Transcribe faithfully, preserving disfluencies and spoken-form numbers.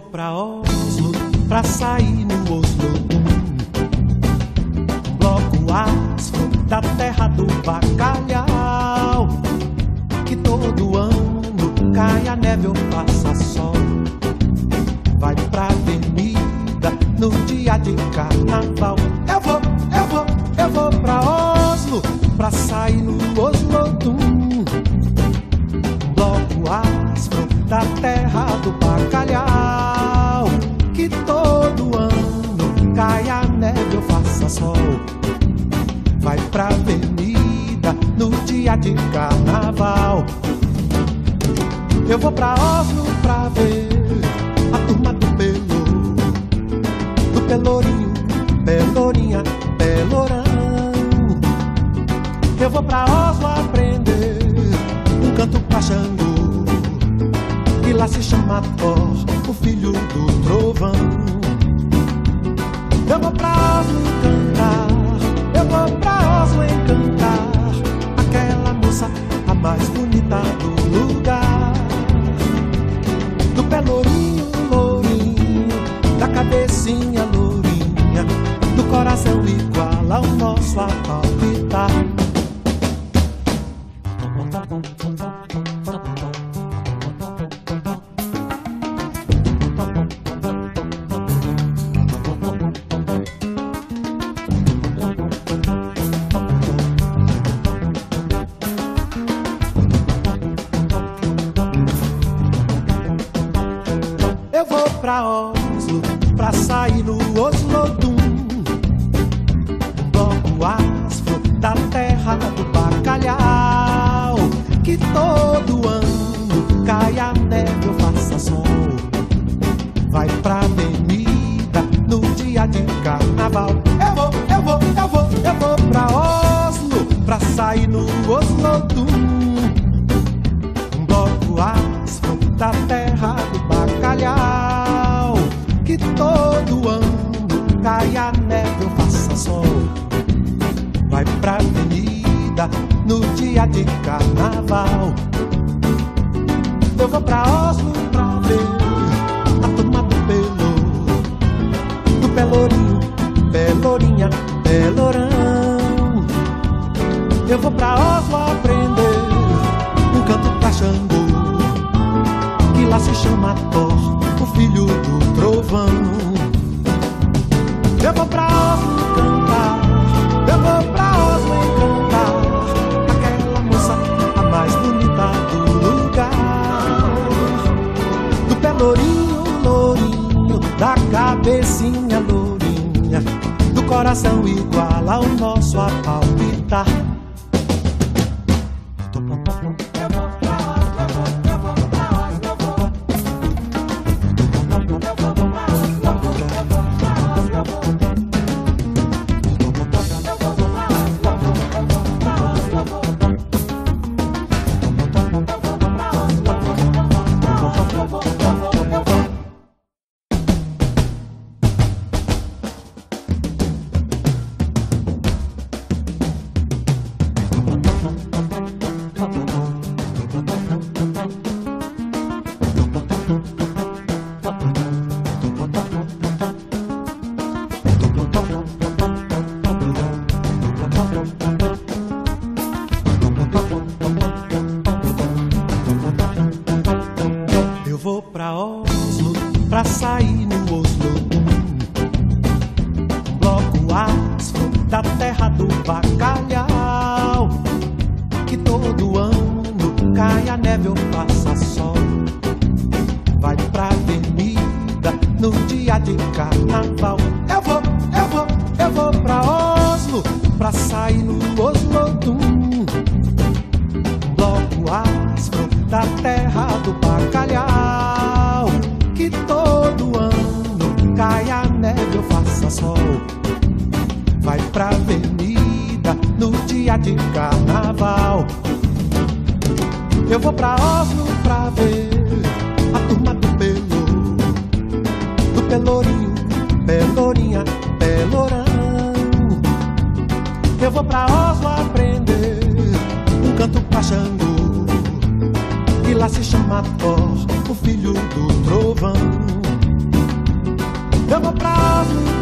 pra Oslo, pra sair no Oslo. Bloco asfo da terra do bacalhau, que todo ano cai a neve ou passa sol. Vai pra avenida no dia de carnaval. Eu vou, eu vou, eu vou pra Oslo, pra sair no Oslodum. Bloco asfo da terra do bacalhau, que todo ano cai a neve ou faça sol. Vai pra avenida no dia de carnaval. Eu vou pra Oslo pra ver a turma do Pelô, do Pelourinho, Pelourinha, Pelourão. Eu vou pra Oslo aprender um canto pra Xangô, que lá se chama Thor, o filho do trovão. Eu vou pra Oslo cantar, eu vou pra Oslo encantar aquela moça, a mais bonita do lugar. Do Pelourinho, lourinho, da cabecinha lourinha, do coração igual ao nosso a palpitar. Eu vou pra Oslo, pra sair no Oslodum. Bloco asfo da terra do bacalhau, que todo ano cai a neve ou faça sol. Vai pra avenida no dia de carnaval. Eu vou, eu vou, eu vou, eu vou pra Oslo, pra sair no Oslodum. Bloco asfo da terra do bacalhau, que todo ano cai a neve ou faça sol. Vai pra avenida no dia de carnaval. Eu vou pra Oslo pra ver a turma do Pelô, do Pelourinho, Pelourinha, Pelourão. Eu vou pra Oslo aprender um canto pra Xangô, que lá se chama Thor, o filho do trovão. Eu vou pra Oslo cantar, eu vou pra Oslo encantar aquela moça, a mais bonita do lugar. Do Pelourinho, lourinho, da cabecinha lourinha, do coração igual ao nosso a palpitar. Eu vou pra Oslo, pra sair no Oslodum. Bloco asfo da terra do bacalhau, que todo ano cai a neve ou passa sol. Vai pra avenida no dia de carnaval. Eu vou, eu vou, eu vou pra Oslo, pra sair no Oslodum. Bloco asfo da terra do bacalhau, que todo ano cai a neve ou faça sol. Vai pra avenida no dia de carnaval. Eu vou pra Oslo pra ver a turma do Pelô, do Pelourinho, Pelourinha, Pelourão. Eu vou pra Oslo aprender um canto pra Xangô, que lá se chama Thor, o filho do trovão. eu vou pra Oslo